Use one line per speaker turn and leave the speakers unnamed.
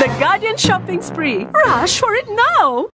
The Guardian shopping spree. Rush for it now.